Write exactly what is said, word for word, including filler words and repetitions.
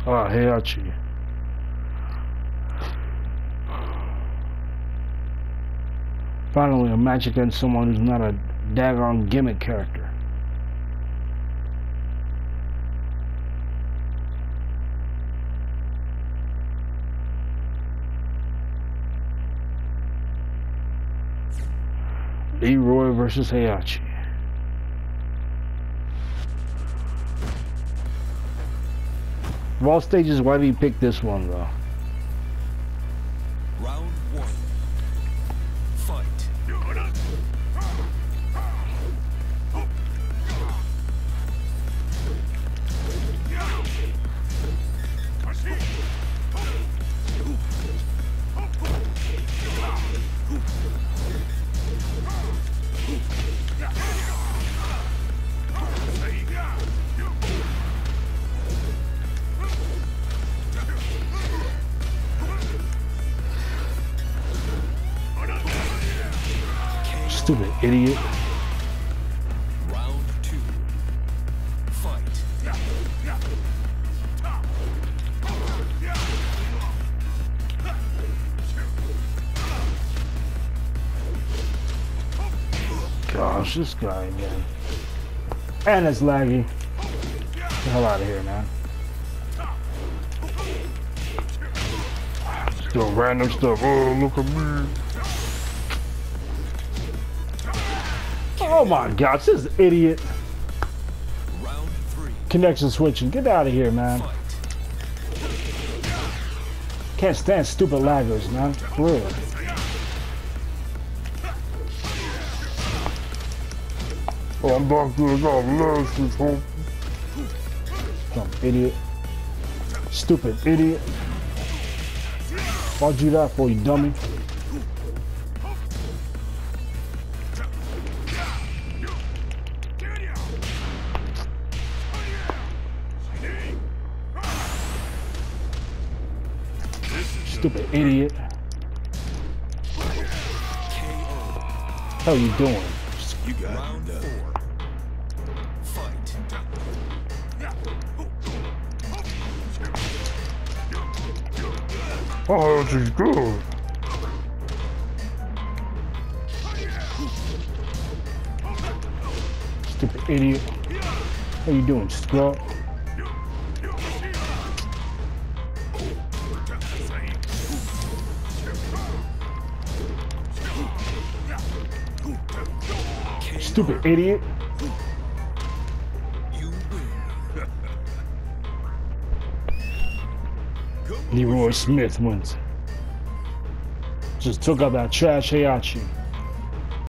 Ah, Heihachi. Finally, a match against someone who's not a daggone gimmick character. Leroy versus Heihachi. Of all stages, why did he pick this one, though? Round one. Fight. Stupid idiot. Round two. Fight. Gosh, this guy again. And it's laggy. Get the hell out of here, man. Just doing random stuff. Oh, look at me. Oh my gosh, this is idiot. Round three. Connection switching. Get out of here, man. Fight. Can't stand stupid laggers, man. For real. Oh, I'm back to the last this whole dumb idiot. Stupid idiot. Why'd you do that for, you dummy? Stupid idiot. How you doing? You got round four. Fight. Oh, she's good. Stupid idiot. How you doing, scrub? Stupid idiot. You win. Leroy Smith wins. Just took out that trash Heihachi.